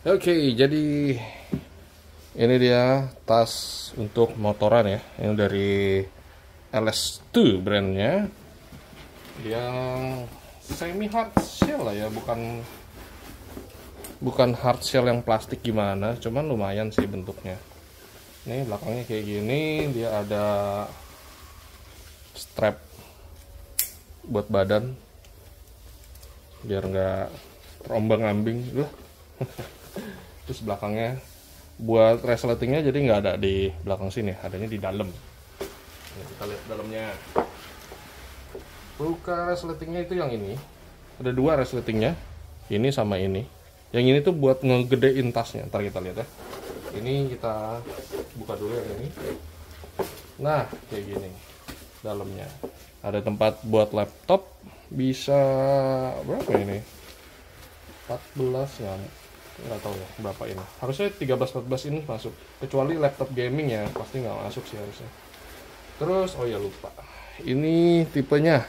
Oke, jadi ini dia tas untuk motoran ya, yang dari LS2 brandnya, yang semi hard shell lah ya, bukan hard shell yang plastik gimana, cuman lumayan sih bentuknya. Ini belakangnya kayak gini, dia ada strap buat badan biar nggak terombang-ambing. Terus belakangnya buat resletingnya, jadi nggak ada di belakang sini, adanya di dalam. Ini kita lihat dalamnya. Buka resletingnya itu yang ini, ada dua resletingnya, ini sama ini. Yang ini tuh buat ngegedein tasnya. Ntar kita lihat ya. Ini kita buka dulu yang ini. Nah kayak gini dalamnya, ada tempat buat laptop, bisa berapa ini, 14 ya, nggak tahu ya berapa ini, harusnya 13-14 ini masuk, kecuali laptop gaming ya pasti nggak masuk sih harusnya. Terus oh ya lupa, ini tipenya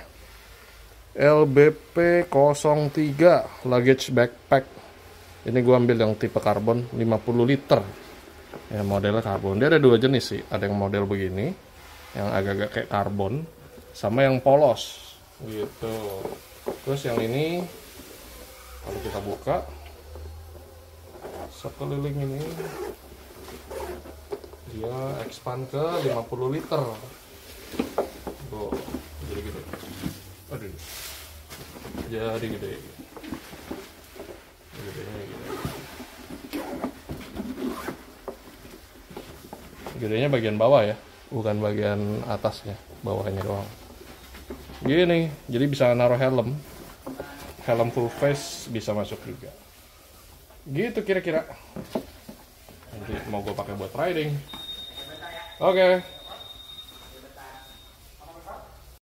LBP03 luggage backpack. Ini gua ambil yang tipe karbon 50 liter ya, modelnya karbon. Dia ada dua jenis sih, ada yang model begini yang agak-agak kayak karbon, sama yang polos gitu. Terus yang ini kalau kita buka sekeliling ini, dia expand ke 50 liter. Oh, jadi gede. Aduh. Jadi gede. Gedenya bagian bawah ya, bukan bagian atasnya, bawahnya doang. Gini, jadi bisa naruh helm full face bisa masuk juga. Gitu kira-kira. Nanti mau gue pakai buat riding. Oke.